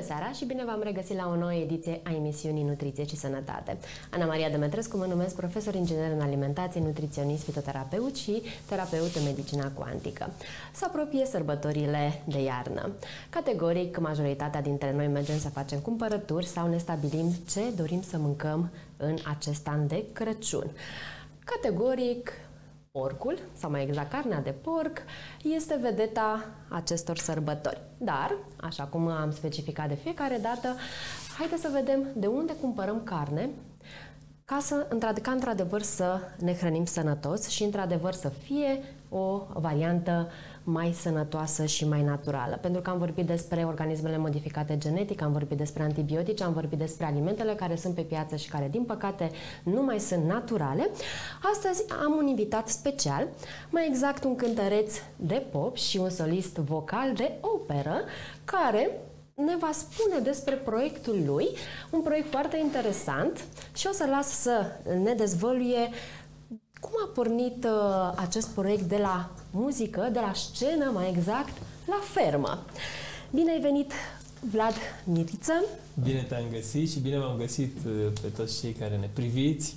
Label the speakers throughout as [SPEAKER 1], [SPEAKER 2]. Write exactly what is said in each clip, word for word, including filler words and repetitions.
[SPEAKER 1] seara și bine v-am regăsit la o nouă ediție a emisiunii Nutriție și Sănătate. Ana Maria Demetrescu mă numesc, profesor inginer în alimentație, nutriționist, fitoterapeut și terapeut în medicina cuantică. Se apropie sărbătorile de iarnă. Categoric, majoritatea dintre noi mergem să facem cumpărături sau ne stabilim ce dorim să mâncăm în acest an de Crăciun. Categoric, porcul, sau mai exact carnea de porc, este vedeta acestor sărbători. Dar, așa cum am specificat de fiecare dată, haideți să vedem de unde cumpărăm carne ca, să, ca într-adevăr să ne hrănim sănătos și într-adevăr să fie o variantă mai sănătoasă și mai naturală. Pentru că am vorbit despre organismele modificate genetic, am vorbit despre antibiotice, am vorbit despre alimentele care sunt pe piață și care, din păcate, nu mai sunt naturale. Astăzi am un invitat special, mai exact un cântăreț de pop și un solist vocal de operă, care ne va spune despre proiectul lui, un proiect foarte interesant, și o să las să ne dezvăluie cum a pornit uh, acest proiect de la muzică, de la scenă, mai exact, la fermă. Bine ai venit, Vlad Miriță!
[SPEAKER 2] Bine te-am găsit și bine m-am găsit pe toți cei care ne priviți.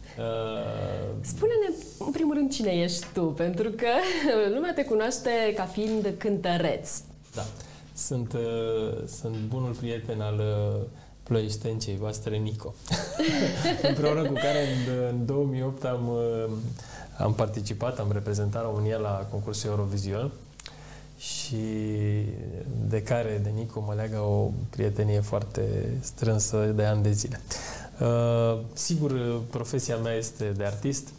[SPEAKER 2] Uh...
[SPEAKER 1] Spune-ne, în primul rând, cine ești tu, pentru că lumea te cunoaște ca fiind cântăreț.
[SPEAKER 2] Da, sunt, uh, sunt bunul prieten al uh, ploieștencei voastre, Nico, împreună cu care în, în două mii opt am, am participat, am reprezentat România la concursul Eurovision și de care, de Nico, mă leagă o prietenie foarte strânsă de ani de zile. Uh, sigur, profesia mea este de artist.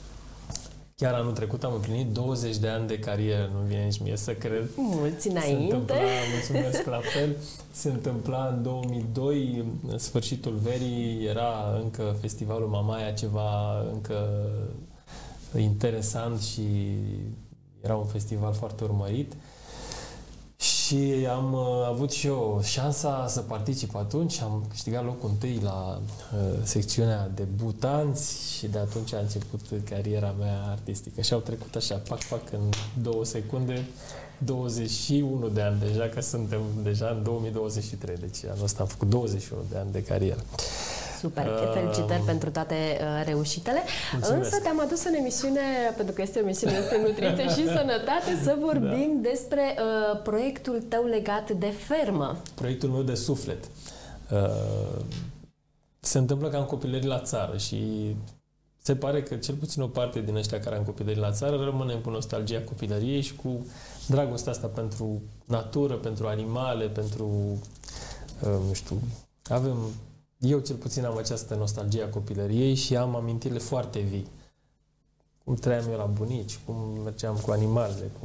[SPEAKER 2] Chiar anul trecut am împlinit douăzeci de ani de carieră, nu vine nici mie să cred.
[SPEAKER 1] Mulți înainte!
[SPEAKER 2] Se întâmpla, mulțumesc la fel, se întâmpla în două mii doi, în sfârșitul verii, era încă festivalul Mamaia, ceva încă interesant și era un festival foarte urmărit. Și am uh, avut și eu șansa să particip atunci, am câștigat locul întâi la uh, secțiunea debutanți și de atunci a început cariera mea artistică. Și au trecut așa, pac, pac, în două secunde, douăzeci și unu de ani deja, că suntem deja în două mii douăzeci și trei, deci anul ăsta am făcut douăzeci și unu de ani de carieră.
[SPEAKER 1] Super, felicitări uh, pentru toate uh, reușitele. Mulțumesc. Însă te-am adus în emisiune, pentru că este o emisiune despre nutriție și sănătate, să vorbim da. despre uh, proiectul tău legat de fermă.
[SPEAKER 2] Proiectul meu de suflet. Uh, se întâmplă că am copilărit la țară și se pare că cel puțin o parte din ăștia care am copilărit la țară rămânem cu nostalgia copilăriei și cu dragostea asta pentru natură, pentru animale, pentru, uh, nu știu, avem... Eu cel puțin am această nostalgie a copilăriei și am amintirile foarte vii. Cum trăiam eu la bunici, cum mergeam cu animalele. Cum...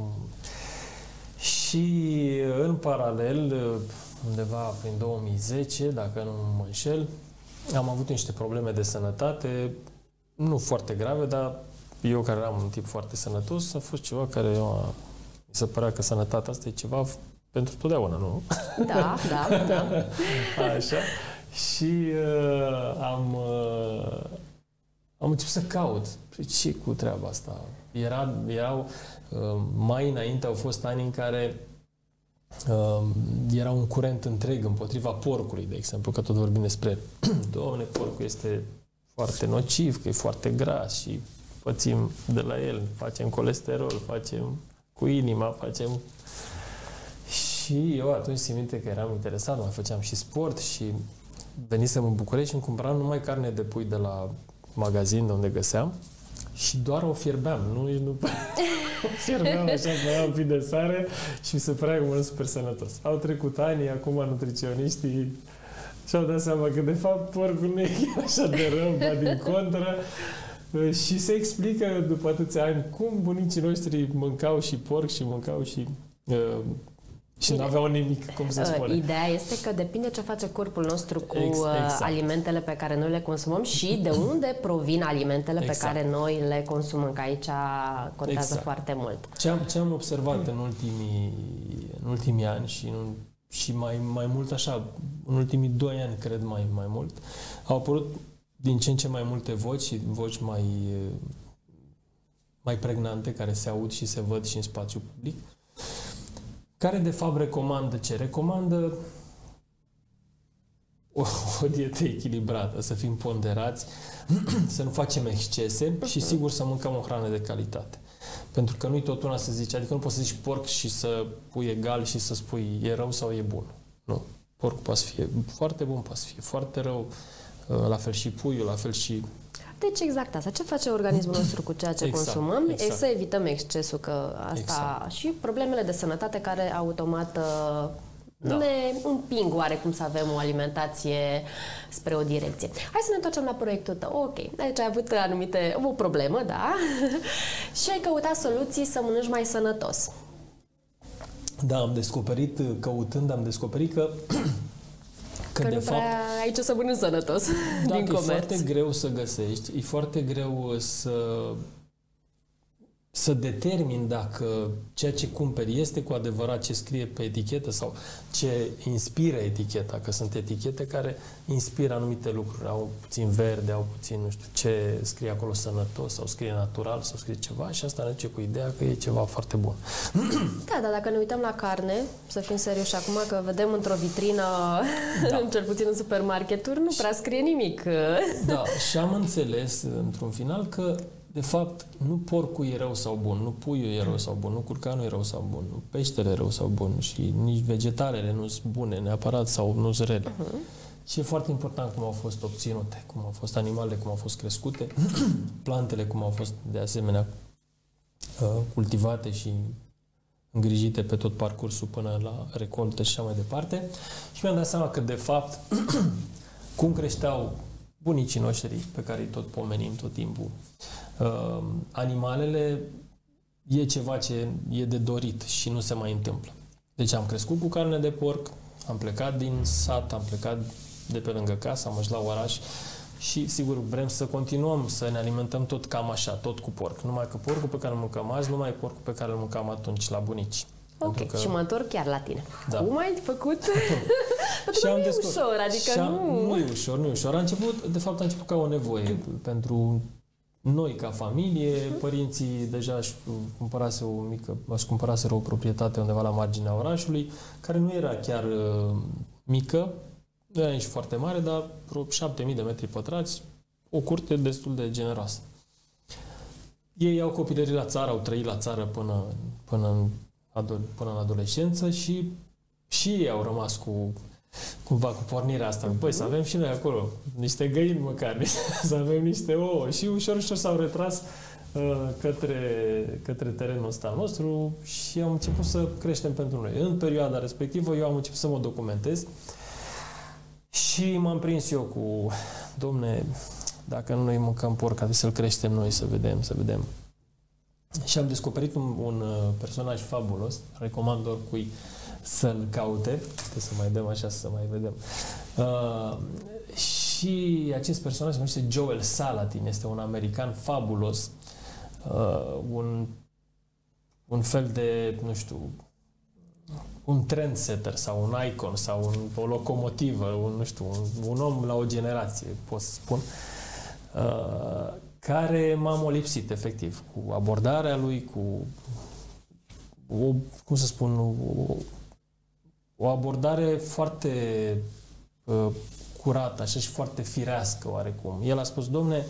[SPEAKER 2] Și în paralel, undeva prin două mii zece, dacă nu mă înșel, am avut niște probleme de sănătate, nu foarte grave, dar eu care eram un tip foarte sănătos, a fost ceva care eu, mi se părea că sănătatea asta e ceva pentru totdeauna, nu?
[SPEAKER 1] Da, da, da.
[SPEAKER 2] Așa. Și uh, am, uh, am început să caut. Ce cu treaba asta? Era, erau, uh, mai înainte au fost ani în care uh, era un curent întreg împotriva porcului, de exemplu, că tot vorbim despre Doamne, porcul este foarte nociv, că e foarte gras și pățim de la el, facem colesterol, facem cu inima, facem... Și eu atunci simt minte că eram interesat, mai făceam și sport și venisem în București și îmi cumpăram numai carne de pui de la magazin de unde găseam și doar o fierbeam, nu? nu o fierbeam așa, băiam un pic de sare și mi se părea că mă super sănătos. Au trecut ani, acum nutriționiștii și-au dat seama că de fapt porcul nu e chiar așa de rău, dar din contră. Și se explică după atâția ani cum bunicii noștri mâncau și porc și mâncau și... Uh, Și nu aveau nimic, cum se spune.
[SPEAKER 1] Ideea este că depinde ce face corpul nostru cu
[SPEAKER 2] exact.
[SPEAKER 1] alimentele pe care noi le consumăm și de unde provin alimentele exact. pe care noi le consumăm, că aici contează exact. foarte mult.
[SPEAKER 2] Ce am, ce am observat în ultimii, în ultimii ani și, în, și mai, mai mult așa, în ultimii doi ani, cred mai, mai mult, au apărut din ce în ce mai multe voci și voci mai, mai pregnante, care se aud și se văd și în spațiu public, care de fapt recomandă ce? Recomandă o, o dietă echilibrată, să fim ponderați, să nu facem excese și sigur să mâncăm o hrană de calitate. Pentru că nu-i tot una să zici, adică nu poți să zici porc și să pui egal și să spui e rău sau e bun. Nu. Porcul poate să fie foarte bun, poate să fie foarte rău, la fel și puiul, la fel și...
[SPEAKER 1] Deci exact asta. Ce face organismul nostru cu ceea ce exact, consumăm? Exact. E să evităm excesul, că asta exact. Și problemele de sănătate care automat da. ne împing oarecum să avem o alimentație spre o direcție. Hai să ne întoarcem la proiectul tău. Ok, aici ai avut anumite, o problemă, da? Și ai căutat soluții să mănânci mai sănătos.
[SPEAKER 2] Da, am descoperit, căutând, am descoperit că
[SPEAKER 1] Că, că de nu fapt, prea ai ce să mănânci sănătos din comerț.
[SPEAKER 2] E foarte greu să găsești, e foarte greu să, să determini dacă ceea ce cumperi este cu adevărat ce scrie pe etichetă sau ce inspiră eticheta, că sunt etichete care inspiră anumite lucruri, au puțin verde, au puțin, nu știu, ce scrie acolo sănătos sau scrie natural sau scrie ceva și asta ne duce cu ideea că e ceva foarte bun.
[SPEAKER 1] Da, dar dacă ne uităm la carne, să fim serioși acum, că vedem într-o vitrină, da. cel puțin în supermarketuri, nu prea scrie nimic.
[SPEAKER 2] Da, și am înțeles într-un final că de fapt, nu porcul e rău sau bun, nu puiul e rău sau bun, nu curcanul e rău sau bun, nu peștele e rău sau bun și nici vegetalele nu sunt bune neapărat sau nu sunt rele. Uh-huh. Și e foarte important cum au fost obținute, cum au fost animalele, cum au fost crescute, plantele cum au fost de asemenea cultivate și îngrijite pe tot parcursul până la recoltă și așa mai departe. Și mi-am dat seama că de fapt, cum creșteau bunicii noștri, pe care îi tot pomenim tot timpul, Uh, animalele e ceva ce e de dorit și nu se mai întâmplă. Deci am crescut cu carne de porc, am plecat din sat, am plecat de pe lângă casă, am ajuns la oraș și sigur vrem să continuăm să ne alimentăm tot cam așa, tot cu porc. Numai că porcul pe care îl mâncăm azi nu mai e porcul pe care îl mâncam atunci la bunici.
[SPEAKER 1] Ok, că... și mă întorc chiar la tine.
[SPEAKER 2] Da.
[SPEAKER 1] Cum ai făcut? Pentru
[SPEAKER 2] că
[SPEAKER 1] nu e ușor, adică
[SPEAKER 2] am...
[SPEAKER 1] nu...
[SPEAKER 2] Nu e ușor, nu e ușor. A început, de fapt a început ca o nevoie pentru noi ca familie, părinții deja își cumpărase o mică, își cumpăraseră o proprietate undeva la marginea orașului, care nu era chiar uh, mică, nu era nici foarte mare, dar vreo șapte mii de metri pătrați, o curte destul de generoasă. Ei au copilărit la țară, au trăit la țară până, până, în, până în adolescență și și ei au rămas cu cumva cu pornirea asta. Păi să avem și noi acolo niște găini măcar, să avem niște ouă și ușor, ușor s-au retras uh, către, către terenul ăsta nostru și am început să creștem pentru noi. În perioada respectivă eu am început să mă documentez și m-am prins eu cu domne, dacă nu noi mâncăm porc, trebuie să-l creștem noi, să vedem, să vedem. Și am descoperit un, un personaj fabulos, recomand oricui să-l caute, trebuie să mai dăm așa, să mai vedem. Uh, și acest personaj se numește Joel Salatin, este un american fabulos, uh, un, un fel de, nu știu, un trendsetter sau un icon sau un, o locomotivă, un, nu știu, un, un om la o generație, pot să spun, uh, care m-a molipsit, efectiv, cu abordarea lui, cu o, cum să spun, o, o abordare foarte uh, curată, așa, și foarte firească, oarecum. El a spus, domne,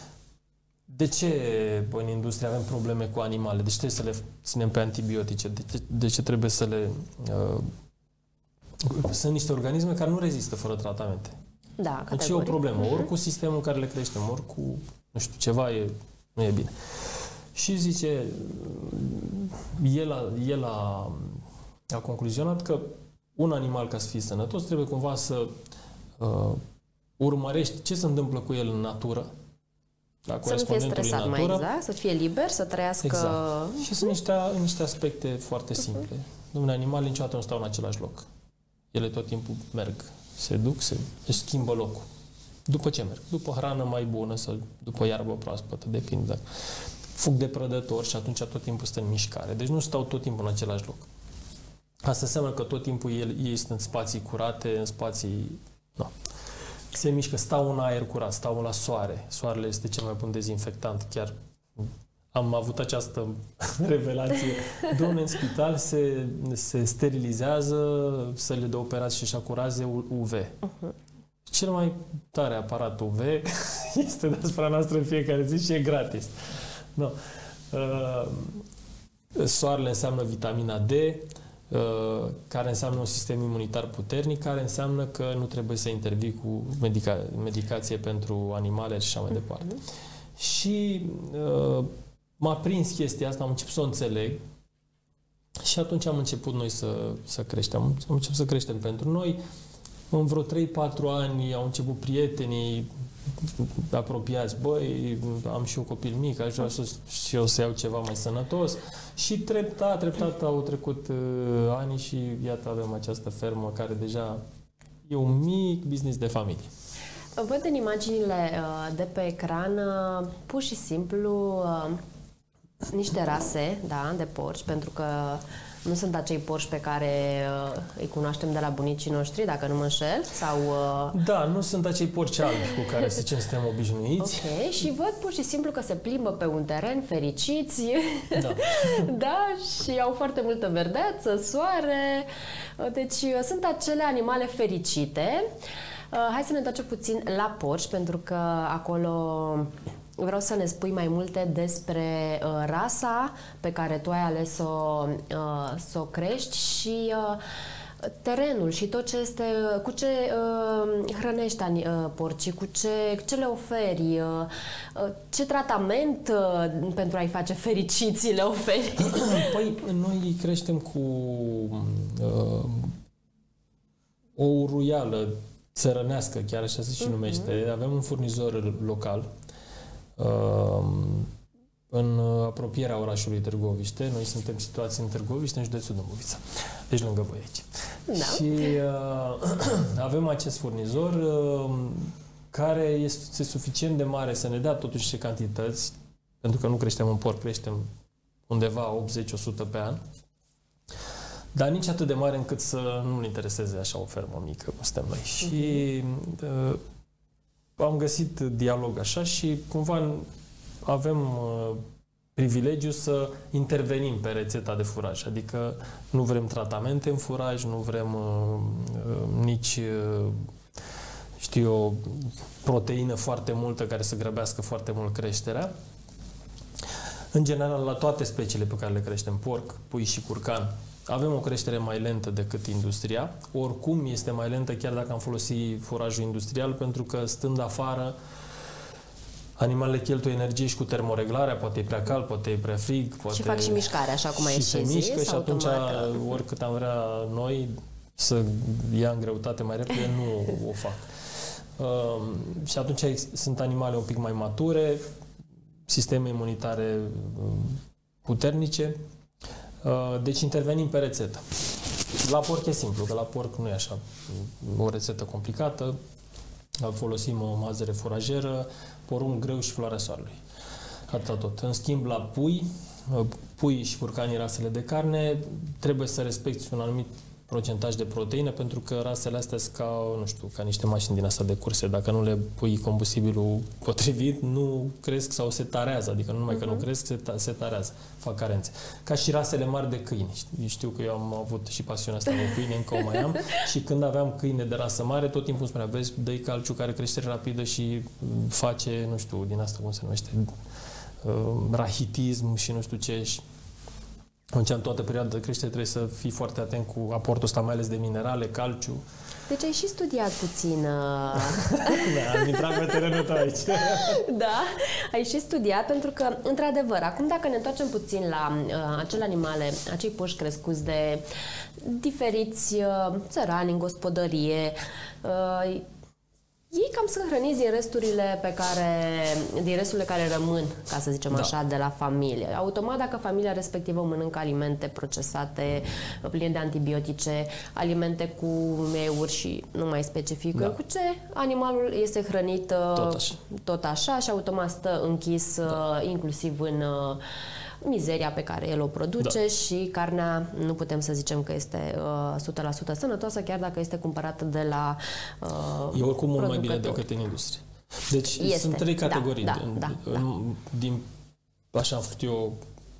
[SPEAKER 2] de ce în industrie avem probleme cu animale? De ce trebuie să le ținem pe antibiotice? De ce, de ce trebuie să le... Uh, sunt niște organisme care nu rezistă fără tratamente.
[SPEAKER 1] Da,
[SPEAKER 2] deci e o problemă. Ori cu sistemul în care le creștem, ori cu, nu știu, ceva e, nu e bine. Și zice, el a, el a, a concluzionat că un animal, ca să fie sănătos, trebuie cumva să uh, urmărești ce se întâmplă cu el în natură. La
[SPEAKER 1] să nu fie stresat mai exact, să fie liber, să trăiască...
[SPEAKER 2] Exact. Și sunt niște, niște aspecte foarte simple. Dom'le, animalele niciodată nu stau în același loc. Ele tot timpul merg, se duc, se își schimbă locul. După ce merg? După hrană mai bună sau după iarbă proaspătă, depinde. Dacă fug de prădători și atunci tot timpul stă în mișcare. Deci nu stau tot timpul în același loc. Asta înseamnă că tot timpul ei, ei sunt în spații curate, în spații... No. Se mișcă, stau în aer curat, stau la soare. Soarele este cel mai bun dezinfectant. Chiar am avut această revelație. Dom'le, în spital se, se sterilizează sălile de operații și așa curaze U V. Uh-huh. cel mai tare aparat U V este deasupra noastră în fiecare zi și e gratis. No. Uh, soarele înseamnă vitamina D, uh, care înseamnă un sistem imunitar puternic, care înseamnă că nu trebuie să intervii cu medica medicație pentru animale și așa mai departe. Mm-hmm. Și uh, m-a prins chestia asta, am început să o înțeleg și atunci am început noi să, să creștem. Am început să creștem pentru noi. În vreo trei patru ani au început prietenii apropiați. Băi, am și eu copil mic, aș vrea să, și eu să iau ceva mai sănătos. Și treptat, treptat au trecut uh, ani și iată avem această fermă care deja e un mic business de familie.
[SPEAKER 1] Văd în imaginile uh, de pe ecran uh, pur și simplu uh, niște rase, da, de porci, pentru că nu sunt acei porci pe care uh, îi cunoaștem de la bunicii noștri, dacă nu mă înșel, sau... Uh...
[SPEAKER 2] Da, nu sunt acei porci albi cu care, să zicem, suntem obișnuiți.
[SPEAKER 1] Ok, și văd pur și simplu că se plimbă pe un teren fericiți,
[SPEAKER 2] da,
[SPEAKER 1] da, și au foarte multă verdeață, soare, deci uh, sunt acele animale fericite. Uh, hai să ne întoarcem puțin la porci, pentru că acolo... Vreau să ne spui mai multe despre uh, rasa pe care tu ai ales să o, uh, să o crești și uh, terenul și tot ce este, cu ce uh, hrănești uh, porcii, cu ce, ce le oferi, uh, ce tratament uh, pentru a-i face fericiți le oferi.
[SPEAKER 2] Păi noi creștem cu uh, o uruială țărănească, chiar așa se și numește. Uh-huh. Avem un furnizor local în apropierea orașului Târgoviște. Noi suntem situați în Târgoviște, în județul Dâmbovița. Deci lângă voi aici. Da. Și uh, avem acest furnizor uh, care este suficient de mare să ne dea totuși ce cantități, pentru că nu creștem un porc, creștem undeva optzeci la o sută pe an, dar nici atât de mare încât să nu-l intereseze așa o fermă mică, cum suntem noi. Uh-huh. Și uh, am găsit dialog așa și cumva avem uh, privilegiu să intervenim pe rețeta de furaj. Adică nu vrem tratamente în furaj, nu vrem uh, uh, nici, uh, știu eu, proteină foarte multă care să grăbească foarte mult creșterea. În general, la toate speciile pe care le creștem, porc, pui și curcan, avem o creștere mai lentă decât industria. Oricum este mai lentă chiar dacă am folosit furajul industrial, pentru că stând afară, animalele cheltuie energie și cu termoreglarea, poate e prea cald, poate e prea frig. Poate...
[SPEAKER 1] Și fac și mișcare, așa cum ai
[SPEAKER 2] și se mișcă
[SPEAKER 1] zis,
[SPEAKER 2] și atunci,
[SPEAKER 1] automat.
[SPEAKER 2] oricât am vrea noi să ia în greutate mai repede, nu o fac. Uh, și atunci sunt animale un pic mai mature, sisteme imunitare puternice. Deci intervenim pe rețetă. La porc e simplu, că la porc nu e așa o rețetă complicată. Folosim o mazăre furajeră, porumb greu și floarea soarelui. Atâta tot. În schimb, la pui, pui și curcanii, rasele de carne, trebuie să respecti un anumit procentaj de proteină, pentru că rasele astea sunt ca, nu știu, ca niște mașini din asta de curse. Dacă nu le pui combustibilul potrivit, nu cresc sau se tarează. Adică nu numai uh-huh. că nu cresc, se, ta, se tarează, fac carențe. Ca și rasele mari de câini. Știu că eu am avut și pasiunea asta de câine, încă o mai am. Și când aveam câine de rasă mare, tot timpul spunea, vezi, dă-i calciu care crește rapidă și face, nu știu, din asta cum se numește, uh, rahitism și nu știu ce. Atunci, în toată perioada de creștere, trebuie să fii foarte atent cu aportul ăsta, mai ales de minerale, calciu.
[SPEAKER 1] Deci ai și studiat puțin.
[SPEAKER 2] Da, am intrat pe terenul tău aici.
[SPEAKER 1] Da, ai și studiat, pentru că, într-adevăr, acum dacă ne întoarcem puțin la uh, acele animale, acei porci crescuți de diferiți uh, țărani în gospodărie, uh, ei cam sunt hrăniți din resturile pe care, din resturile care rămân, ca să zicem da. așa, de la familie. Automat, dacă familia respectivă mănâncă alimente procesate, pline de antibiotice, alimente cu meuri și nu mai specific da. cu ce, animalul este hrănit tot așa, tot așa și automat stă închis da. inclusiv în mizeria pe care el o produce da. și carnea nu putem să zicem că este uh, o sută la sută sănătoasă, chiar dacă este cumpărată de la uh,
[SPEAKER 2] E oricum mult mai bine decât în industrie. Deci este. Sunt trei categorii.
[SPEAKER 1] Da, da, da,
[SPEAKER 2] în,
[SPEAKER 1] da.
[SPEAKER 2] Din, așa am făcut eu,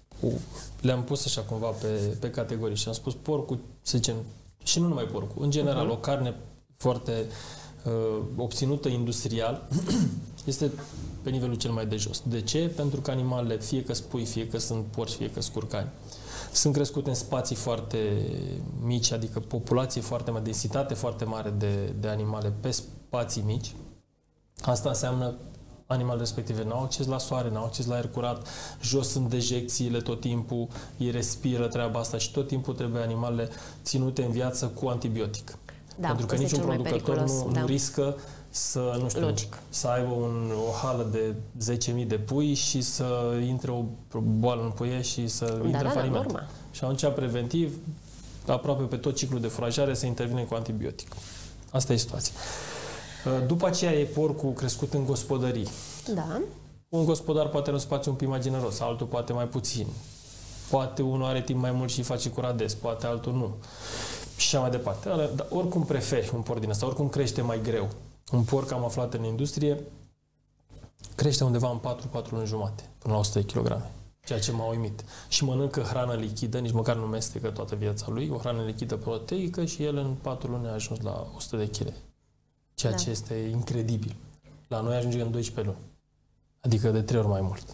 [SPEAKER 2] le-am pus așa cumva pe, pe categorii și am spus porcul, să zicem, și nu numai porcul, în general uh-huh. o carne foarte obținută industrial este pe nivelul cel mai de jos. De ce? Pentru că animalele, fie că spui, fie că sunt porci, fie că sunt curcani, sunt crescute în spații foarte mici, adică populație foarte mare, densitate foarte mare de, de animale pe spații mici. Asta înseamnă animalele respective nu au acces la soare, nu au acces la aer curat, jos sunt dejecțiile tot timpul, ei respiră treaba asta și tot timpul trebuie animalele ținute în viață cu antibiotic.
[SPEAKER 1] Da,
[SPEAKER 2] pentru că niciun producător nu, da. nu riscă să, nu știu,
[SPEAKER 1] Logic.
[SPEAKER 2] să aibă un, o hală de zece mii de pui și să intre o boală în puie și să
[SPEAKER 1] da,
[SPEAKER 2] intre
[SPEAKER 1] da,
[SPEAKER 2] faliment.
[SPEAKER 1] Da,
[SPEAKER 2] și atunci, preventiv, aproape pe tot ciclul de furajare se intervine cu antibiotic. Asta e situația. După aceea e porcul crescut în gospodării.
[SPEAKER 1] Da. Un
[SPEAKER 2] gospodar poate are un spațiu un pic mai generos, altul poate mai puțin. Poate unul are timp mai mult și face curat des, poate altul nu. Și așa mai departe. Dar oricum preferi un porc din ăsta, oricum crește mai greu. Un porc, am aflat în industrie, crește undeva în patru patru luni jumate, până la o sută de kilograme. Ceea ce m-a uimit. Și mănâncă hrană lichidă, nici măcar nu mestecă toată viața lui, o hrană lichidă proteică și el în patru luni a ajuns la o sută de kilograme. Ceea da. ce este incredibil. La noi ajunge în doisprezece luni. Adică de trei ori mai mult.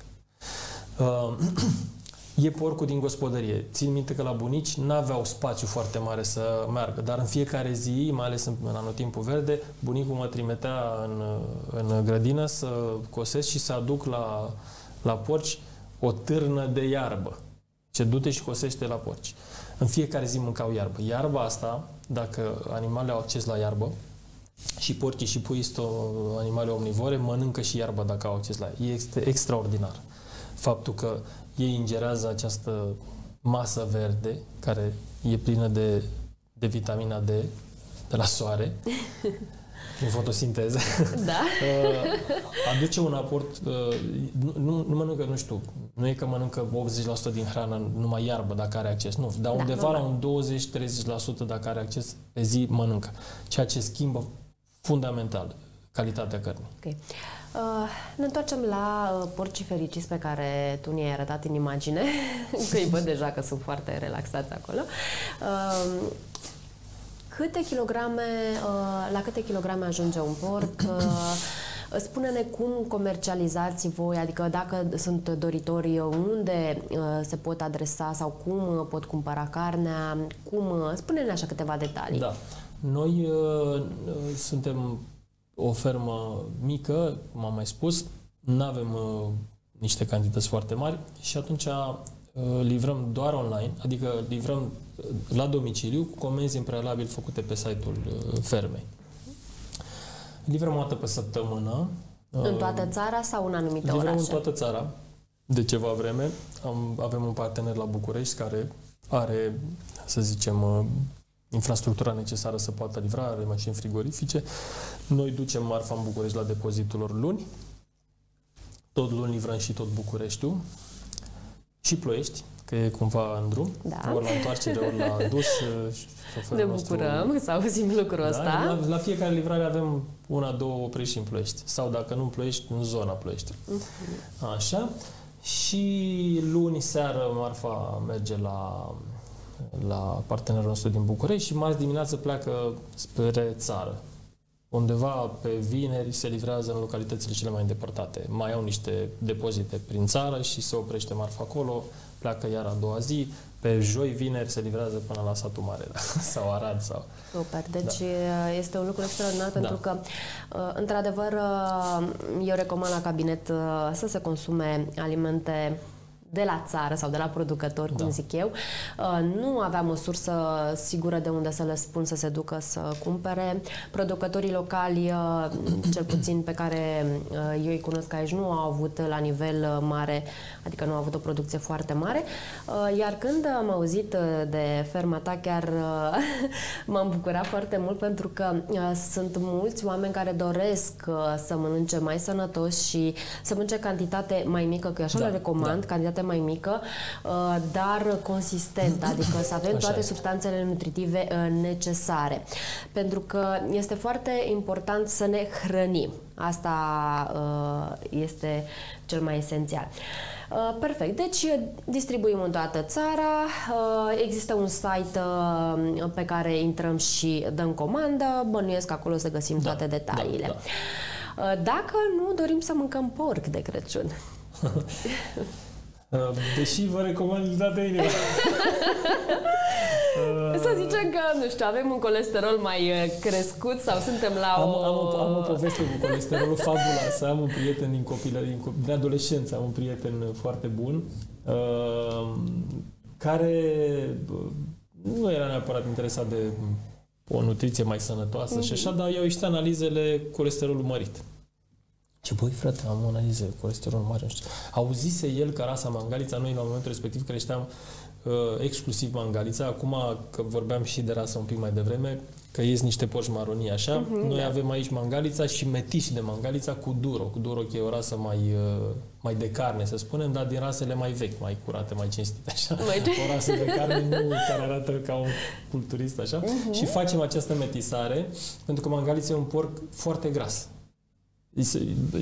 [SPEAKER 2] Uh, e porcul din gospodărie. Țin minte că la bunici n-aveau spațiu foarte mare să meargă, dar în fiecare zi, mai ales în, în anotimpul verde, bunicul mă trimitea în, în grădină să cosesc și să aduc la, la porci o târnă de iarbă. Ce du-te și cosește la porci. În fiecare zi mâncau iarbă. Iarba asta, dacă animalele au acces la iarbă, și porcii și puii sunt animale omnivore, mănâncă și iarbă dacă au acces la ea. Este extraordinar faptul că ei ingerează această masă verde, care e plină de, de vitamina D, de la soare, prin fotosinteză.
[SPEAKER 1] Da.
[SPEAKER 2] Aduce un aport, nu, nu, nu mănâncă, nu știu, nu e că mănâncă optzeci la sută din hrană numai iarbă dacă are acces, nu, dar undeva da, la un douăzeci treizeci la sută dacă are acces pe zi mănâncă, ceea ce schimbă fundamental calitatea cărnii.
[SPEAKER 1] Okay. Uh, ne întoarcem la uh, porcii fericiți pe care tu ne-ai arătat în imagine, că îi văd deja că sunt foarte relaxați acolo. Uh, câte kilograme, uh, la câte kilograme ajunge un porc? Uh, Spune-ne cum comercializați voi, adică dacă sunt doritori, unde uh, se pot adresa sau cum pot cumpăra carnea, cum... Spune-ne așa câteva detalii.
[SPEAKER 2] Da. Noi uh, suntem o fermă mică, cum am mai spus, nu avem uh, niște cantități foarte mari și atunci uh, livrăm doar online, adică livrăm la domiciliu cu comenzi în prealabil făcute pe site-ul uh, fermei. Livrăm o dată pe săptămână.
[SPEAKER 1] În toată țara sau în anumite
[SPEAKER 2] livrăm
[SPEAKER 1] orașe?
[SPEAKER 2] În toată țara. De ceva vreme am, avem un partener la București care are, să zicem, uh, infrastructura necesară să poată livra, are mașini frigorifice. Noi ducem marfa în București la depozitul lor luni. Tot luni livrăm și tot Bucureștiul. Și Ploiești, că e cumva în drum.
[SPEAKER 1] Da.
[SPEAKER 2] Ori la întoarcere, ori la dus.
[SPEAKER 1] Ne bucurăm nostru... să auzim lucrul
[SPEAKER 2] da,
[SPEAKER 1] ăsta.
[SPEAKER 2] La, la fiecare livrare avem una, două opriri și în Ploiești. Sau dacă nu în Ploiești, în zona Ploiești. Uh-huh. Așa. Și luni seară marfa merge la... la partenerul nostru din București și marți dimineață pleacă spre țară. Undeva pe vineri se livrează în localitățile cele mai îndepărtate. Mai au niște depozite prin țară și se oprește marfa acolo, pleacă iar a doua zi. Pe joi, vineri se livrează până la satul mare, da? Sau Arad. Sau...
[SPEAKER 1] Super, deci da. Este un lucru extraordinar
[SPEAKER 2] da.
[SPEAKER 1] pentru că, într-adevăr, eu recomand la cabinet să se consume alimente de la țară sau de la producători, cum da. zic eu. Nu aveam o sursă sigură de unde să le spun să se ducă să cumpere. Producătorii locali, cel puțin pe care eu îi cunosc aici, nu au avut la nivel mare, adică nu au avut o producție foarte mare. Iar când am auzit de ferma ta, chiar m-am bucurat foarte mult pentru că sunt mulți oameni care doresc să mănânce mai sănătos și să mănânce cantitate mai mică, că eu așa da. le recomand, da. cantitatea cantitate mai mică, dar consistentă, adică să avem toate substanțele nutritive necesare. Pentru că este foarte important să ne hrănim. Asta este cel mai esențial. Perfect. Deci distribuim în toată țara. Există un site pe care intrăm și dăm comandă. Bănuiesc acolo să găsim toate da, detaliile. Da, da. Dacă nu dorim să mâncăm porc de Crăciun.
[SPEAKER 2] Deși vă recomand toată inima.
[SPEAKER 1] Să zicem că, nu știu, avem un colesterol mai crescut sau suntem la
[SPEAKER 2] am,
[SPEAKER 1] o...
[SPEAKER 2] Am, o, am o poveste cu colesterolul fabuloasă. Am un prieten din copilă, din, din adolescență, am un prieten foarte bun, uh, care nu era neapărat interesat de o nutriție mai sănătoasă mm-hmm. și așa, dar i-au ieșit analizele colesterolul mărit. Ce băi, frate, am o analiză colesterol mare, nu știu. Auzise el că rasa mangalița, noi la momentul respectiv creșteam uh, exclusiv mangalița, acum că vorbeam și de rasă un pic mai devreme, că ies niște porci maronii așa, uh-huh, noi da. avem aici mangalița și metiși de mangalița cu duro. Duroc e o rasă mai, uh, mai de carne, să spunem, dar din rasele mai vechi, mai curate, mai cinstite, așa. O rasă de carne nu care arată ca un culturist, așa. Uh-huh. Și facem această metisare, pentru că mangalița e un porc foarte gras. Se,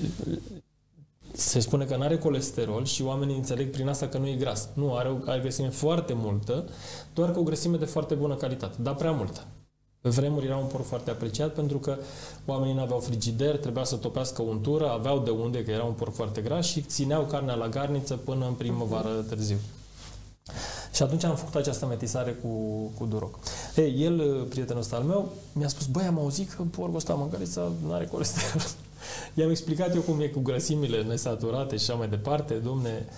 [SPEAKER 2] se spune că nu are colesterol și oamenii înțeleg prin asta că nu e gras. Nu, are o are grăsime foarte multă, doar că o grăsime de foarte bună calitate, dar prea multă. Pe vremuri era un porc foarte apreciat pentru că oamenii nu aveau frigider, trebuia să topească untură, aveau de unde, că era un porc foarte gras și țineau carnea la garniță până în primăvară târziu. Și atunci am făcut această metisare cu, cu duroc. Ei, el, prietenul ăsta al meu, mi-a spus, băi, am auzit că porcul ăsta mâncărița nu are colesterol. I-am explicat eu cum e cu grăsimile nesaturate și așa mai departe. Domne,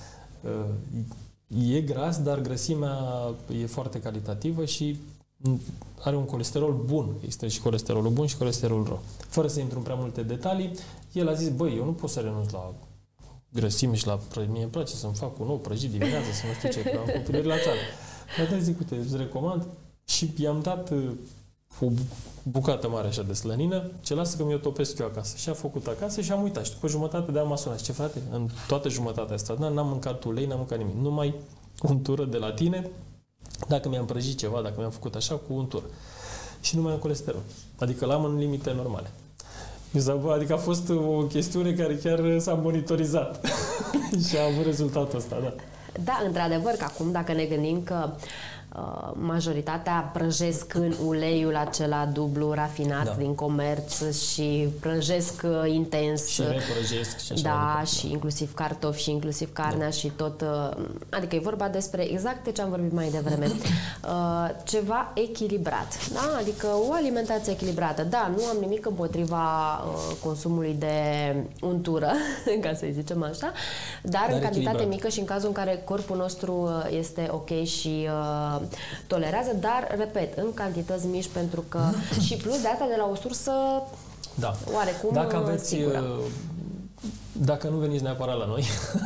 [SPEAKER 2] e gras, dar grăsimea e foarte calitativă și are un colesterol bun. Există și colesterolul bun și colesterolul rău. Fără să intru în prea multe detalii, el a zis, băi, eu nu pot să renunț la grăsime și la prăjit. Mie îmi place să-mi fac un ou prăjit dimineața, să nu știu ce, că am copilări la țară. Dar zic, uite, îți recomand și i-am dat o bucată mare așa de slănină, ce lasă că mi-o topesc eu acasă. Și a făcut acasă și am uitat. Și după jumătate de an m-a sunat. Ce frate, în toată jumătatea asta, n-am mâncat ulei, n-am mâncat nimic. Numai untură de la tine, dacă mi-am prăjit ceva, dacă mi-am făcut așa, cu untură. Și nu mai am colesterol. Adică l-am în limite normale. Adică a fost o chestiune care chiar s-a monitorizat și a avut rezultatul ăsta, da.
[SPEAKER 1] Da, într-adevăr, că acum dacă ne gândim că uh, majoritatea prăjesc în uleiul acela dublu rafinat da. din comerț și prăjesc uh, intens.
[SPEAKER 2] Și reprăjesc și așa.
[SPEAKER 1] Da, și da. inclusiv cartofi și inclusiv carnea da. și tot. Uh, adică e vorba despre exact de ce am vorbit mai devreme. Uh, ceva echilibrat. Da? Adică o alimentație echilibrată. Da, nu am nimic împotriva uh, consumului de untură, ca să-i zicem așa, dar, dar în cantitate echilibrat. mică și în cazul în care corpul nostru este ok și uh, tolerează, dar, repet, în cantități mici, pentru că și plus de asta de la o sursă
[SPEAKER 2] da.
[SPEAKER 1] oarecum
[SPEAKER 2] dacă aveți,
[SPEAKER 1] sigură.
[SPEAKER 2] Dacă nu veniți neapărat la noi,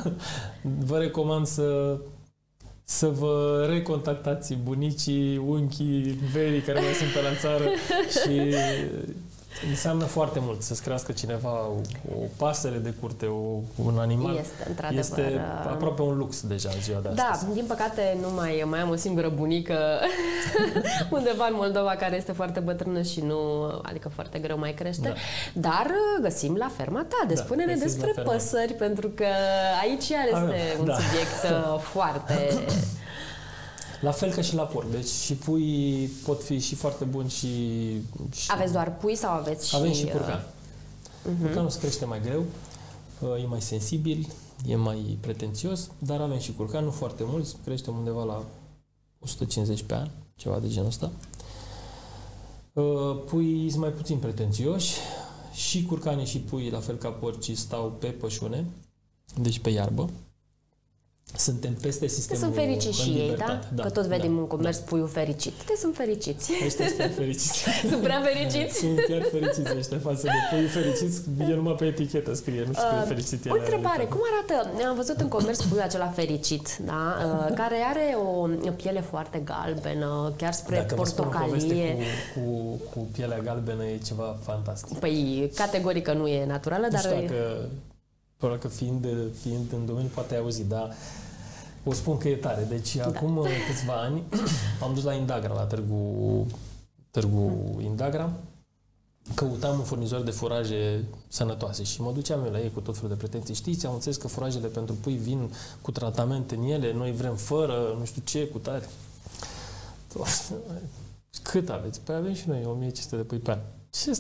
[SPEAKER 2] vă recomand să să vă recontactați bunicii, unchii, verii care mai sunt pe la țară și înseamnă foarte mult să-ți crească cineva o, o pasăre de curte, o, un animal.
[SPEAKER 1] Este, într-adevăr.
[SPEAKER 2] Este aproape un lux deja în ziua de astăzi.
[SPEAKER 1] Da, din păcate nu mai, mai am o singură bunică undeva în Moldova care este foarte bătrână și nu, adică foarte greu mai crește, da. dar găsim la ferma ta. Deci da, spune-ne despre păsări, pentru că aici iar este Avem, un da. subiect foarte...
[SPEAKER 2] La fel ca și la porc. Deci și pui pot fi și foarte buni și... și...
[SPEAKER 1] Aveți doar pui sau aveți și...
[SPEAKER 2] Avem și curcan. Uh-huh. Curcanul se crește mai greu, e mai sensibil, e mai pretențios, dar avem și curcan, nu foarte mulți, creștem undeva la o sută cincizeci pe an, ceva de genul ăsta. Puii sunt mai puțin pretențioși, și curcanii și puii, la fel ca porcii, stau pe pășune, deci pe iarbă. Suntem peste sistemul.
[SPEAKER 1] Te sunt fericiți și ei, da?
[SPEAKER 2] da?
[SPEAKER 1] Că tot vedem
[SPEAKER 2] da,
[SPEAKER 1] în comerț
[SPEAKER 2] da.
[SPEAKER 1] puiul fericit. Te sunt fericiți.
[SPEAKER 2] Ăștia sunt fericiți.
[SPEAKER 1] Sunt prea fericiți?
[SPEAKER 2] Sunt chiar fericiți ăștia față de puiul fericiți. E numai pe etichetă scrie, nu scrie uh, fericit.
[SPEAKER 1] O întrebare, cum arată? Am văzut în comerț puiul acela fericit, da? Uh, care are o piele foarte galbenă, chiar spre
[SPEAKER 2] Dacă
[SPEAKER 1] portocalie.
[SPEAKER 2] Cu, cu, cu pielea galbenă e ceva fantastic.
[SPEAKER 1] Păi, categoric că nu e naturală,
[SPEAKER 2] nu
[SPEAKER 1] dar...
[SPEAKER 2] știu dacă, probabil că fiind, fiind în domeniu poate ai auzit, dar o spun că e tare. Deci
[SPEAKER 1] da.
[SPEAKER 2] acum câțiva ani am dus la Indagra, la Târgu, Târgu Indagra. Căutam un furnizor de furaje sănătoase și mă duceam eu la ei cu tot felul de pretenții. Știți, am înțeles că furajele pentru pui vin cu tratament în ele, noi vrem fără, nu știu ce, cu tare. Cât aveți? Păi avem și noi o mie cinci sute de pui pe an. Ce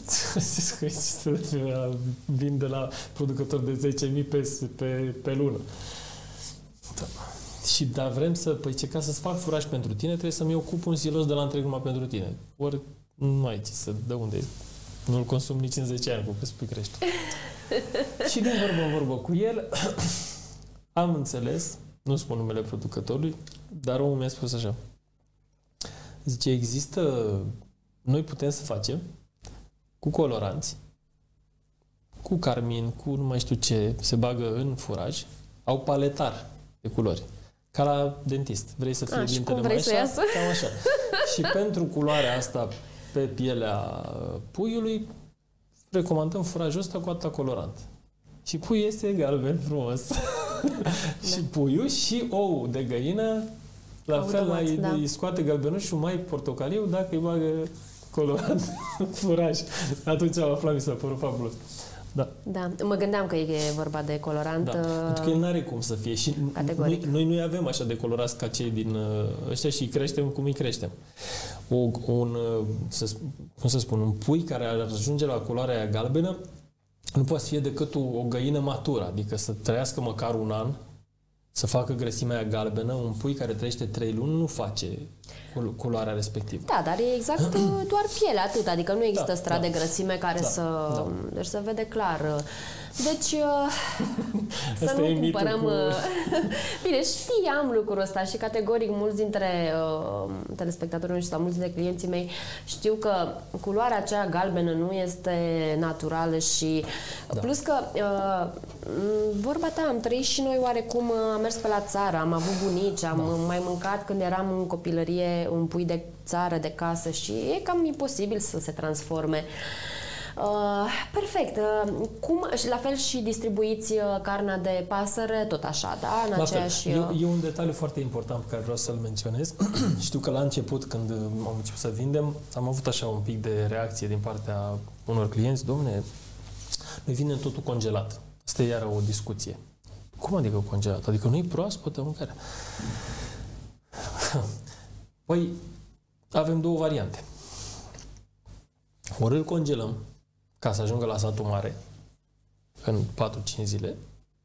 [SPEAKER 2] vin de la producători de zece mii pe, pe, pe lună? Da. Și da, vrem să, păi ce, ca să-ți fac furaj pentru tine, trebuie să-mi ocup un silos de la întreg numai pentru tine. Ori nu ai ce să, de unde nu-l consum nici în zece ani, cu cât spui crește. Și de vorbă în vorbă cu el, am înțeles, nu spun numele producătorului, dar omul mi-a spus așa. Zice, există, noi putem să facem cu coloranți, cu carmin, cu nu mai știu ce, se bagă în furaj, au paletar de culori. Ca la dentist. Vrei să fie
[SPEAKER 1] A,
[SPEAKER 2] dintele mai așa? Cam așa. Și pentru culoarea asta pe pielea puiului, recomandăm furajul ăsta cu atâta colorant. Și puiul este galben frumos. Da. Și puiul și ou de găină, la automat, fel, da. Îi scoate galbenușul mai portocaliu dacă îi bagă colorant furaj. Atunci am aflat, mi s-a părut fabulos. Da.
[SPEAKER 1] Da. Mă gândeam că e vorba de colorant.
[SPEAKER 2] Da. Pentru că el n-are cum să fie. Și noi, noi nu avem așa de colorați ca cei din ăștia și îi creștem cum îi creștem. O, un, să, cum să spun, un pui care ar ajunge la culoarea aia galbenă nu poate să fie decât o, o găină matură, adică să trăiască măcar un an, să facă grăsimea aia galbenă. Un pui care trăiește trei luni nu face culoarea respectivă.
[SPEAKER 1] Da, dar e exact doar piele, atât. Adică nu există
[SPEAKER 2] da,
[SPEAKER 1] strat
[SPEAKER 2] da.
[SPEAKER 1] de grăsime care da, să... Da. Deci să vede clar. Deci să
[SPEAKER 2] asta
[SPEAKER 1] nu cumpărăm...
[SPEAKER 2] Cu...
[SPEAKER 1] Bine, știam lucrul ăsta și categoric mulți dintre uh, telespectatorii noștri sau mulți dintre clienții mei știu că culoarea aceea galbenă nu este naturală și da. Plus că uh, vorba ta, am trăit și noi oarecum, am mers pe la țară, am avut bunici, am da. Mai mâncat când eram în copilărie un pui de țară, de casă și e cam imposibil să se transforme. Uh, perfect. Uh, cum, și la fel și distribuiți uh, carnea de pasăre, tot așa, da? În
[SPEAKER 2] la
[SPEAKER 1] aceeași...
[SPEAKER 2] fel. E, e un detaliu foarte important pe care vreau să-l menționez. Știu că la început, când am început să vindem, am avut așa un pic de reacție din partea unor clienți. Dom'le, noi vindem totul congelat. Asta e iară o discuție. Cum adică congelat? Adică nu e proaspătă mâncarea. Păi, avem două variante. Ori îl congelăm ca să ajungă la satul mare în patru cinci zile,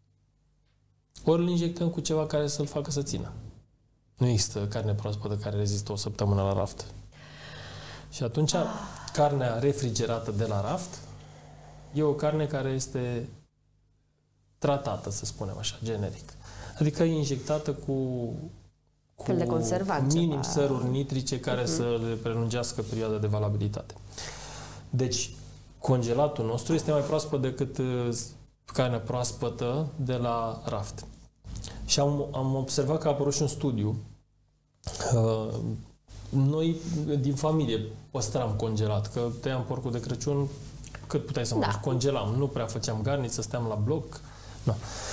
[SPEAKER 2] ori îl injectăm cu ceva care să-l facă să țină. Nu există carne proaspătă care rezistă o săptămână la raft. Și atunci, ah. carnea refrigerată de la raft e o carne care este tratată, să spunem așa, generic. Adică e injectată cu, cu
[SPEAKER 1] de conservat,
[SPEAKER 2] minim
[SPEAKER 1] ceva.
[SPEAKER 2] săruri nitrice care uh-huh. să le prelungească perioada de valabilitate. Deci, congelatul nostru este mai proaspăt decât carnea proaspătă de la raft. Și am, am observat că a apărut și un studiu. Uh, noi, din familie, păstram congelat, că tăiam porcul de Crăciun cât puteai să mănânci. Da. Congelam, nu prea făceam garniță, stăteam la bloc. No.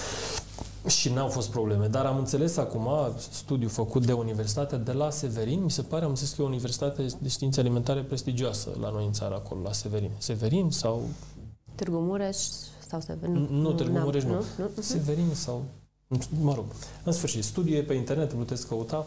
[SPEAKER 2] Și n-au fost probleme. Dar am înțeles acum, studiu făcut de Universitatea de la Severin, mi se pare, am înțeles că e o universitate de științe alimentare prestigioasă la noi în țară, acolo, la Severin. Severin sau...
[SPEAKER 1] Târgu Mureș sau Severin?
[SPEAKER 2] Nu, nu Târgu Mureș, nu.
[SPEAKER 1] nu. nu?
[SPEAKER 2] Severin sau... Mă rog. În sfârșit, studiul e pe internet, puteți căuta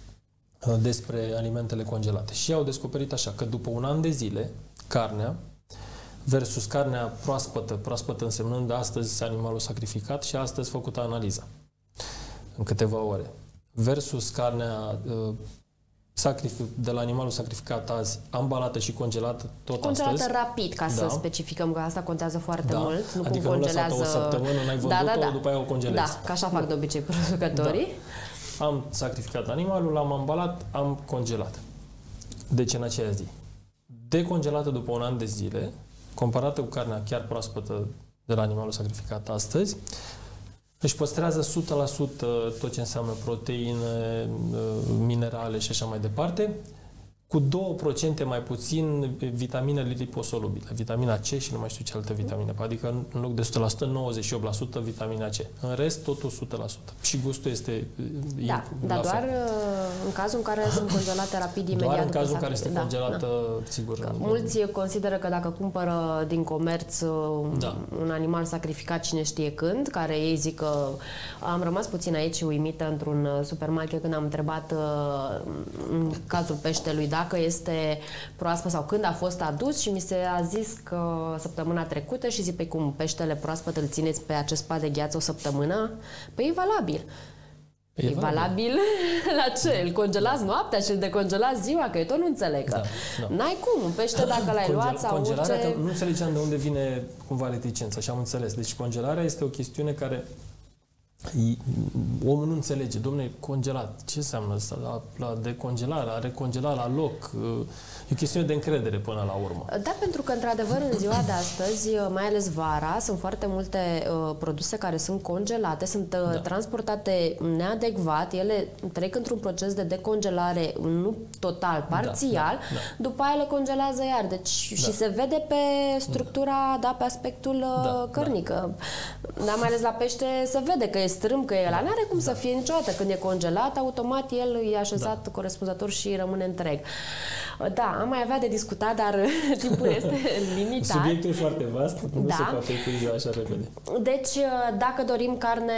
[SPEAKER 2] despre alimentele congelate. Și au descoperit așa, că după un an de zile, carnea versus carnea proaspătă, proaspătă însemnând astăzi animalul sacrificat și astăzi făcută analiza, în câteva ore, versus carnea uh, sacrific, de la animalul sacrificat azi, ambalată și congelată tot
[SPEAKER 1] congelată
[SPEAKER 2] astăzi.
[SPEAKER 1] rapid, ca
[SPEAKER 2] da.
[SPEAKER 1] să specificăm că asta contează foarte
[SPEAKER 2] da.
[SPEAKER 1] mult. Nu
[SPEAKER 2] adică
[SPEAKER 1] cum
[SPEAKER 2] nu
[SPEAKER 1] congelează...
[SPEAKER 2] lăsat o săptămână, n-ai vândut-o,
[SPEAKER 1] da, da, da.
[SPEAKER 2] după aia o congelezi.
[SPEAKER 1] Da, că așa fac de obicei producătorii.
[SPEAKER 2] Da. Am sacrificat animalul, l-am ambalat, am congelat. Deci în aceea zi. Decongelată după un an de zile, comparată cu carnea chiar proaspătă de la animalul sacrificat astăzi, își păstrează o sută la sută tot ce înseamnă proteine, minerale și așa mai departe, cu două la sută mai puțin vitaminele liposolubile, vitamina C și nu mai știu ce altă vitamină. Adică în loc de o sută la sută, nouăzeci și opt la sută vitamina C. În rest, totul o sută la sută. Și gustul este
[SPEAKER 1] Da, dar doar în cazul în care sunt congelate rapid, imediat.
[SPEAKER 2] Doar în cazul în care
[SPEAKER 1] este
[SPEAKER 2] este congelată, da, sigur.
[SPEAKER 1] Că mulți consideră că dacă cumpără din comerț da. un animal sacrificat cine știe când, care ei zic că am rămas puțin aici uimită într-un supermarket când am întrebat în cazul peștelui dacă este proaspăt sau când a fost adus și mi se a zis că săptămâna trecută și zic, pe cum peștele proaspăt îl țineți pe acest pat de gheață o săptămână? Păi e valabil. E, e valabil la ce? Îl congelați noaptea și îl decongelați ziua? Că eu tot nu înțeleg. Da, da. N-ai cum. Un pește dacă l-ai luat sau
[SPEAKER 2] congelarea,
[SPEAKER 1] orice...
[SPEAKER 2] că nu înțelegeam de unde vine cumva reticența și am înțeles. Deci congelarea este o chestiune care omul nu înțelege. Dom'le, congelat. Ce înseamnă asta? La, la decongelare, la recongelare, la loc. E o chestiune de încredere până la urmă.
[SPEAKER 1] Da, pentru că, într-adevăr, în ziua de astăzi, mai ales vara, sunt foarte multe uh, produse care sunt congelate, sunt uh, da. transportate neadecvat, ele trec într-un proces de decongelare, nu total, parțial, da, da, da. După aia le congelează iar. Deci, da. Și se vede pe structura, da, da pe aspectul uh, da, cărnic. Da. da, mai ales la pește se vede că e strâm, că e ăla. N-are cum da. să fie niciodată. Când e congelat, automat el e așezat da. corespunzător și rămâne întreg. Da, am mai avea de discutat, dar timpul este limitat.
[SPEAKER 2] Subiectul e foarte vast, nu da. se poate epuiza așa repede.
[SPEAKER 1] Deci, dacă dorim carne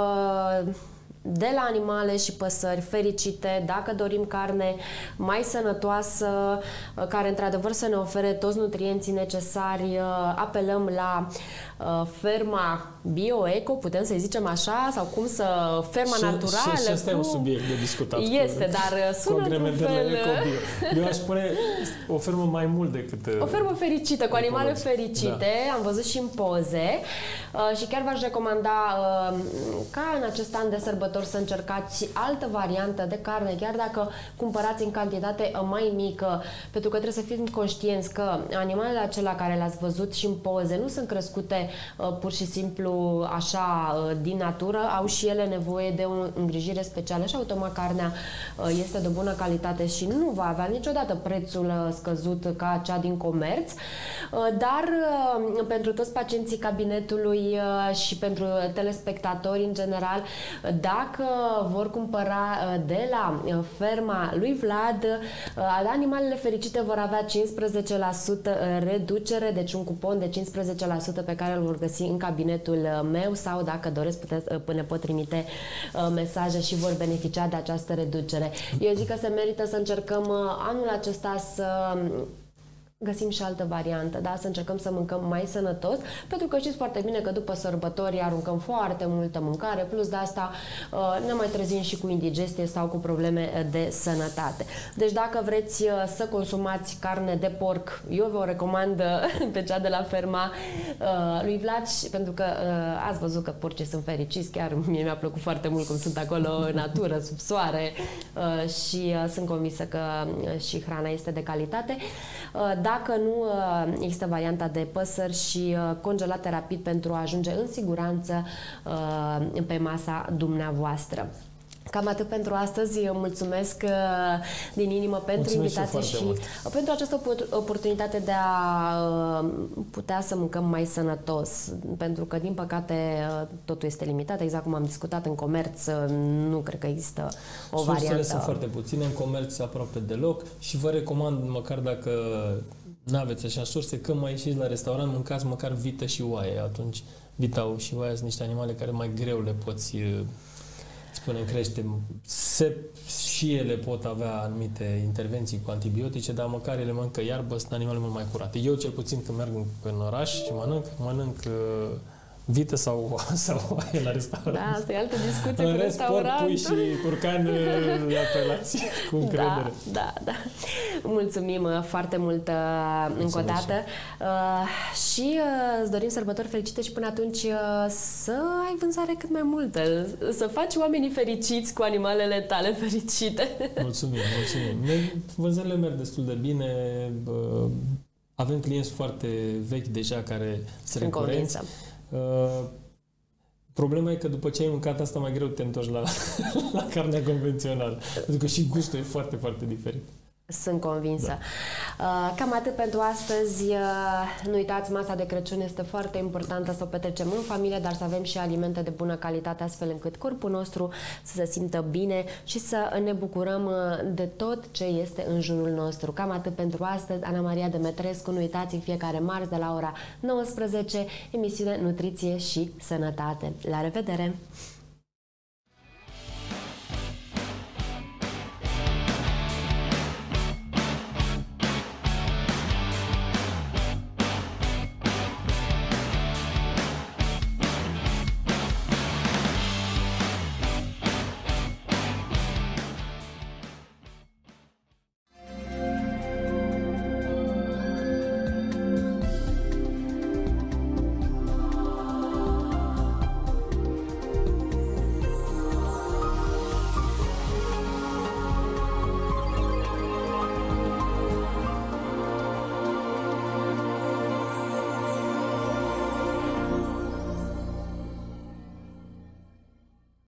[SPEAKER 1] de la animale și păsări fericite, dacă dorim carne mai sănătoasă, care într-adevăr să ne ofere toți nutrienții necesari, apelăm la ferma bio-eco, putem să-i zicem așa, sau cum să... ferma
[SPEAKER 2] și,
[SPEAKER 1] naturală.
[SPEAKER 2] Și, și asta cu... e un subiect de discutat.
[SPEAKER 1] Este, cu, dar sună într-un fel...
[SPEAKER 2] Eu aș spune o fermă mai mult decât...
[SPEAKER 1] O fermă fericită, cu animale fericite, da. Am văzut și în poze și chiar v-aș recomanda ca în acest an de sărbători să încercați altă variantă de carne, chiar dacă cumpărați în cantitate mai mică, pentru că trebuie să fim conștienți că animalele acelea care le-ați văzut și în poze nu sunt crescute uh, pur și simplu așa uh, din natură, au și ele nevoie de o îngrijire specială și automat carnea uh, este de bună calitate și nu va avea niciodată prețul uh, scăzut ca cea din comerț, uh, dar uh, pentru toți pacienții cabinetului uh, și pentru telespectatori în general, uh, dacă vor cumpăra uh, de la uh, ferma lui Vlad, uh, animalele fericite vor avea cincisprezece la sută reducere, deci un cupon de cincisprezece la sută pe care îl vor găsi în cabinetul meu sau dacă doresc puteți, ne pot trimite mesaje și vor beneficia de această reducere. Eu zic că se merită să încercăm anul acesta să găsim și altă variantă, da? Să încercăm să mâncăm mai sănătos, pentru că știți foarte bine că după sărbători aruncăm foarte multă mâncare, plus de asta ne mai trezim și cu indigestie sau cu probleme de sănătate. Deci dacă vreți să consumați carne de porc, eu vă recomand pe cea de la ferma lui Vlad, pentru că ați văzut că porcii sunt fericiți, chiar mie mi-a plăcut foarte mult cum sunt acolo în natură, sub soare și sunt convinsă că și hrana este de calitate. Dacă nu există varianta de păsări și congelate rapid pentru a ajunge în siguranță pe masa dumneavoastră. Cam atât pentru astăzi. Eu mulțumesc din inimă pentru mulțumesc invitație și, și pentru această oportunitate de a putea să mâncăm mai sănătos. Pentru că, din păcate, totul este limitat. Exact cum am discutat în comerț, nu cred că există o
[SPEAKER 2] Sursele
[SPEAKER 1] variantă.
[SPEAKER 2] sunt foarte puține, în comerț aproape deloc și vă recomand, măcar dacă nu aveți așa surse, când mai ieșiți la restaurant, mâncați măcar vită și oaie. Atunci, vita și oaia sunt niște animale care mai greu le poți... spunem, crește, se, și ele pot avea anumite intervenții cu antibiotice, dar măcar ele mănâncă iarbă, sunt animale mult mai curate. Eu, cel puțin, când merg în oraș și mănânc, mănânc uh, vită sau, sau oaie la restaurant.
[SPEAKER 1] Da, asta e altă discuție
[SPEAKER 2] în
[SPEAKER 1] cu
[SPEAKER 2] rest,
[SPEAKER 1] restaurant.
[SPEAKER 2] porc, pui și curcan le apelați cu încredere.
[SPEAKER 1] Da, da, da. Mulțumim foarte mult uh, încă o dată uh, și uh, îți dorim sărbători fericite și până atunci uh, să ai vânzare cât mai multă, să faci oamenii fericiți cu animalele tale fericite.
[SPEAKER 2] Mulțumim, mulțumim. Vânzările merg destul de bine, uh, avem clienți foarte vechi deja care sunt recurenți. Uh, problema e că după ce ai mâncat asta, mai greu te întorci la, la carnea convențională. Pentru că și gustul e foarte, foarte diferit.
[SPEAKER 1] Sunt convinsă. Da. Cam atât pentru astăzi. Nu uitați, masa de Crăciun este foarte importantă, să o petrecem în familie, dar să avem și alimente de bună calitate, astfel încât corpul nostru să se simtă bine și să ne bucurăm de tot ce este în jurul nostru. Cam atât pentru astăzi. Ana Maria Demetrescu, nu uitați, în fiecare marți de la ora nouăsprezece, emisiune Nutriție și Sănătate. La revedere!